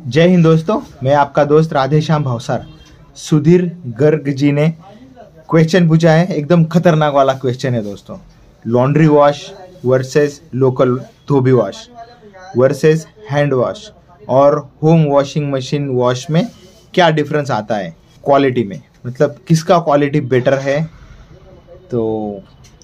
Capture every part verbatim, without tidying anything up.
जय हिंद दोस्तों, मैं आपका दोस्त राधेश्याम भावसार। सुधीर गर्ग जी ने क्वेश्चन पूछा है, एकदम खतरनाक वाला क्वेश्चन है दोस्तों। Laundry wash versus local dhobi wash versus hand wash और होम वॉशिंग मशीन वॉश में क्या डिफरेंस आता है क्वालिटी में, मतलब किसका क्वालिटी बेटर है। तो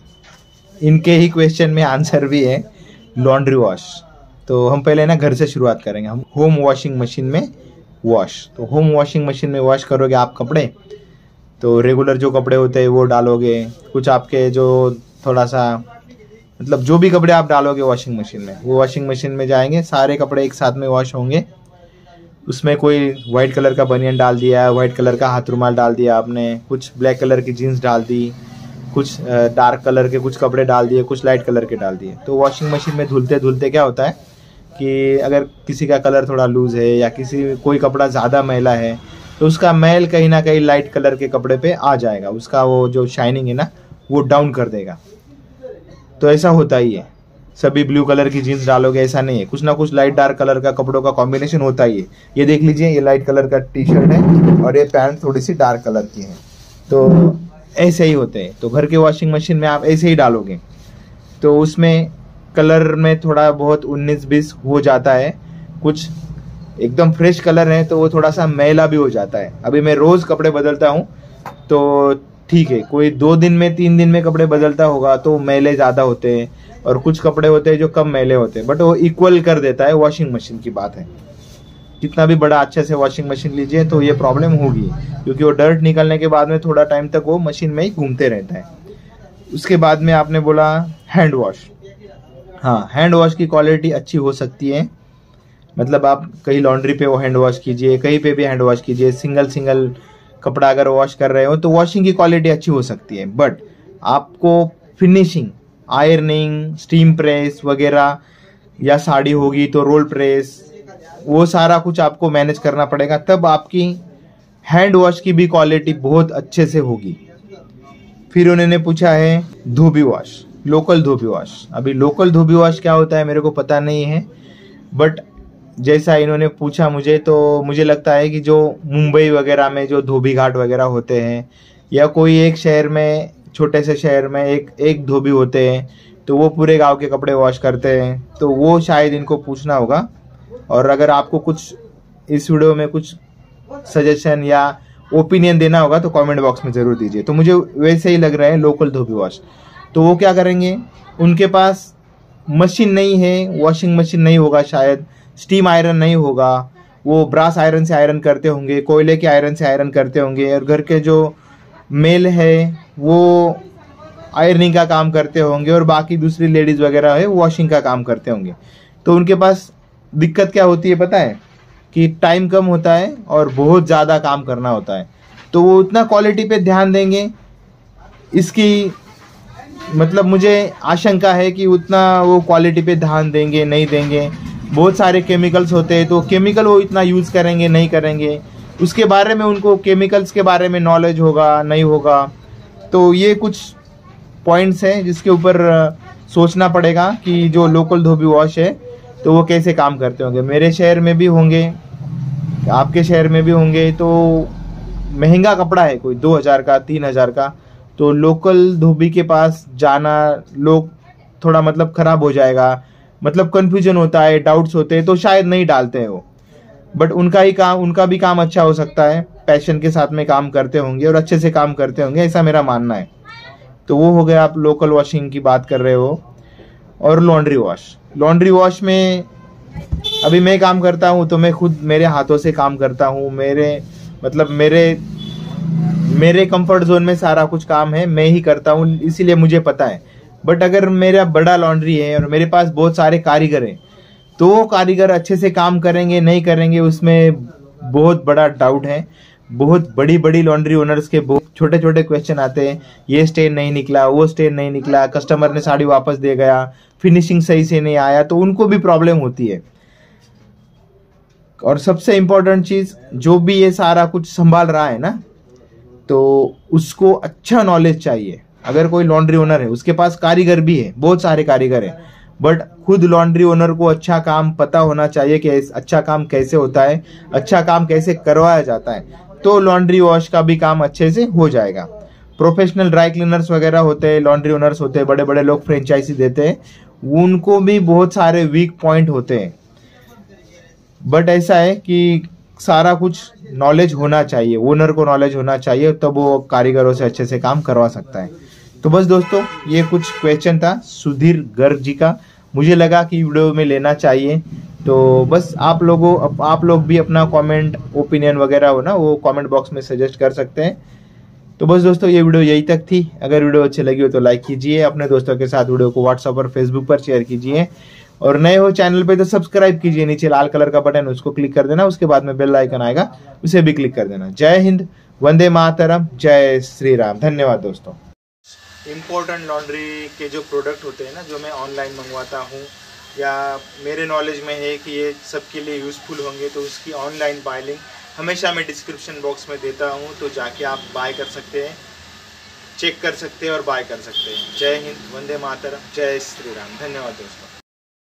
इनके ही क्वेश्चन में आंसर भी है लॉन्ड्री वॉश। तो हम पहले ना घर से शुरुआत करेंगे। हम होम वॉशिंग मशीन में वॉश, तो होम वॉशिंग मशीन में वॉश करोगे आप कपड़े, तो रेगुलर जो कपड़े होते हैं वो डालोगे, कुछ आपके जो थोड़ा सा मतलब जो भी कपड़े आप डालोगे वॉशिंग मशीन में, वो वॉशिंग मशीन में जाएंगे, सारे कपड़े एक साथ में वॉश होंगे। उसमें कोई वाइट कलर का बनियान डाल दिया, वाइट कलर का हाथ रुमाल डाल दिया आपने, कुछ ब्लैक कलर की जीन्स डाल दी, कुछ डार्क कलर के कुछ कपड़े डाल दिए, कुछ लाइट कलर के डाल दिए। तो वॉशिंग मशीन में धुलते धुलते क्या होता है कि अगर किसी का कलर थोड़ा लूज़ है या किसी कोई कपड़ा ज़्यादा मैला है तो उसका मैल कहीं ना कहीं लाइट कलर के कपड़े पे आ जाएगा, उसका वो जो शाइनिंग है ना वो डाउन कर देगा। तो ऐसा होता ही है, सभी ब्लू कलर की जीन्स डालोगे ऐसा नहीं है, कुछ ना कुछ लाइट डार्क कलर का कपड़ों का कॉम्बिनेशन होता ही है। ये देख लीजिए, ये लाइट कलर का टी शर्ट है और ये पैंट थोड़ी सी डार्क कलर की है, तो ऐसे ही होते हैं। तो घर के वॉशिंग मशीन में आप ऐसे ही डालोगे तो उसमें कलर में थोड़ा बहुत उन्नीस बीस हो जाता है, कुछ एकदम फ्रेश कलर है तो वो थोड़ा सा मैला भी हो जाता है। अभी मैं रोज़ कपड़े बदलता हूँ तो ठीक है, कोई दो दिन में तीन दिन में कपड़े बदलता होगा तो मैले ज़्यादा होते हैं और कुछ कपड़े होते हैं जो कम मैले होते हैं, बट वो इक्वल कर देता है। वॉशिंग मशीन की बात है, कितना भी बड़ा अच्छे से वॉशिंग मशीन लीजिए तो ये प्रॉब्लम होगी, क्योंकि वो डर्ट निकलने के बाद में थोड़ा टाइम तक वो मशीन में ही घूमते रहता है। उसके बाद में आपने बोला हैंड वॉश। हाँ, हैंड वॉश की क्वालिटी अच्छी हो सकती है, मतलब आप कहीं लॉन्ड्री पे वो हैंड वॉश कीजिए, कहीं पे भी हैंड वॉश कीजिए, सिंगल सिंगल कपड़ा अगर वॉश कर रहे हो तो वॉशिंग की क्वालिटी अच्छी हो सकती है। बट आपको फिनिशिंग, आयरनिंग, स्टीम प्रेस वगैरह, या साड़ी होगी तो रोल प्रेस, वो सारा कुछ आपको मैनेज करना पड़ेगा, तब आपकी हैंड वॉश की भी क्वालिटी बहुत अच्छे से होगी। फिर उन्होंने पूछा है dhobi wash, local dhobi wash. अभी लोकल धोबी वॉश क्या होता है मेरे को पता नहीं है, बट जैसा इन्होंने पूछा मुझे, तो मुझे लगता है कि जो मुंबई वगैरह में जो धोबी घाट वगैरह होते हैं, या कोई एक शहर में, छोटे से शहर में एक एक धोबी होते हैं तो वो पूरे गांव के कपड़े वॉश करते हैं, तो वो शायद इनको पूछना होगा। और अगर आपको कुछ इस वीडियो में कुछ सजेशन या ओपिनियन देना होगा तो कमेंट बॉक्स में ज़रूर दीजिए। तो मुझे वैसे ही लग रहा है लोकल धोबी वॉश। तो वो क्या करेंगे, उनके पास मशीन नहीं है, वॉशिंग मशीन नहीं होगा, शायद स्टीम आयरन नहीं होगा, वो ब्रास आयरन से आयरन करते होंगे, कोयले के आयरन से आयरन करते होंगे, और घर के जो मेल है वो आयरनिंग का काम करते होंगे, और बाकी दूसरी लेडीज़ वगैरह है वॉशिंग का काम करते होंगे। तो उनके पास दिक्कत क्या होती है पता है, कि टाइम कम होता है और बहुत ज़्यादा काम करना होता है, तो वो उतना क्वालिटी पे ध्यान देंगे, इसकी मतलब मुझे आशंका है कि उतना वो क्वालिटी पे ध्यान देंगे नहीं देंगे। बहुत सारे केमिकल्स होते हैं तो केमिकल वो इतना यूज़ करेंगे नहीं करेंगे, उसके बारे में उनको केमिकल्स के बारे में नॉलेज होगा नहीं होगा। तो ये कुछ पॉइंट्स हैं जिसके ऊपर सोचना पड़ेगा कि जो लोकल धोबी वॉश है तो वो कैसे काम करते होंगे। मेरे शहर में भी होंगे, आपके शहर में भी होंगे, तो महंगा कपड़ा है कोई दो हज़ार का, तीन हज़ार का, तो लोकल धोबी के पास जाना लोग थोड़ा मतलब ख़राब हो जाएगा, मतलब कन्फ्यूजन होता है, डाउट्स होते हैं, तो शायद नहीं डालते हैं वो। बट उनका ही काम, उनका भी काम अच्छा हो सकता है, पैशन के साथ में काम करते होंगे और अच्छे से काम करते होंगे, ऐसा मेरा मानना है। तो वो हो गया, आप लोकल वॉशिंग की बात कर रहे हो। और लॉन्ड्री वॉश, लॉन्ड्री वॉश में अभी मैं काम करता हूँ तो मैं खुद मेरे हाथों से काम करता हूँ, मेरे मतलब मेरे मेरे कंफर्ट जोन में सारा कुछ काम है, मैं ही करता हूँ, इसीलिए मुझे पता है। बट अगर मेरा बड़ा लॉन्ड्री है और मेरे पास बहुत सारे कारीगर हैं तो वो कारीगर अच्छे से काम करेंगे नहीं करेंगे उसमें बहुत बड़ा डाउट है। बहुत बड़ी बड़ी लॉन्ड्री ओनर्स के बहुत छोटे छोटे क्वेश्चन आते हैं, ये स्टेन नहीं निकला, वो स्टेन नहीं निकला, कस्टमर ने साड़ी वापस दे गया, फिनिशिंग सही से नहीं आया, तो उनको भी प्रॉब्लम होती है। और सबसे इम्पोर्टेंट चीज़, जो भी ये सारा कुछ संभाल रहा है ना, तो उसको अच्छा नॉलेज चाहिए। अगर कोई लॉन्ड्री ओनर है, उसके पास कारीगर भी है, बहुत सारे कारीगर हैं, बट खुद लॉन्ड्री ओनर को अच्छा काम पता होना चाहिए कि अच्छा काम कैसे होता है, अच्छा काम कैसे करवाया जाता है, तो लॉन्ड्री वॉश का भी काम अच्छे से हो जाएगा। प्रोफेशनल ड्राई क्लीनर्स वगैरह होते हैं, लॉन्ड्री ओनर्स होते हैं, बड़े बड़े लोग फ्रेंचाइजी देते हैं, उनको भी बहुत सारे वीक पॉइंट होते हैं। बट ऐसा है कि सारा कुछ नॉलेज होना चाहिए, ओनर को नॉलेज होना चाहिए, तब तो वो कारीगरों से अच्छे से काम करवा सकता है। तो बस दोस्तों, ये कुछ क्वेश्चन था सुधीर गर्ग जी का, मुझे लगा कि वीडियो में लेना चाहिए। तो बस आप लोगों आप लोग भी अपना कमेंट ओपिनियन वगैरह हो ना, वो कमेंट बॉक्स में सजेस्ट कर सकते हैं। तो बस दोस्तों, ये वीडियो यही तक थी। अगर वीडियो अच्छी लगी हो तो लाइक कीजिए, अपने दोस्तों के साथ वीडियो को व्हाट्सएप और फेसबुक पर शेयर कीजिए, और नए हो चैनल पे तो सब्सक्राइब कीजिए, नीचे लाल कलर का बटन उसको क्लिक कर देना, उसके बाद में बेल आइकन आएगा उसे भी क्लिक कर देना। जय हिंद, वंदे मातरम, जय श्री राम। धन्यवाद दोस्तों। इम्पोर्टेंट लॉन्ड्री के जो प्रोडक्ट होते हैं ना, जो मैं ऑनलाइन मंगवाता हूँ या मेरे नॉलेज में है कि ये सबके लिए यूज़फुल होंगे, तो उसकी ऑनलाइन बाय लिंक हमेशा मैं डिस्क्रिप्शन बॉक्स में देता हूँ, तो जाके आप बाय कर सकते हैं, चेक कर सकते हैं और बाय कर सकते हैं। जय हिंद, वंदे मातरम, जय श्री राम। धन्यवाद दोस्तों।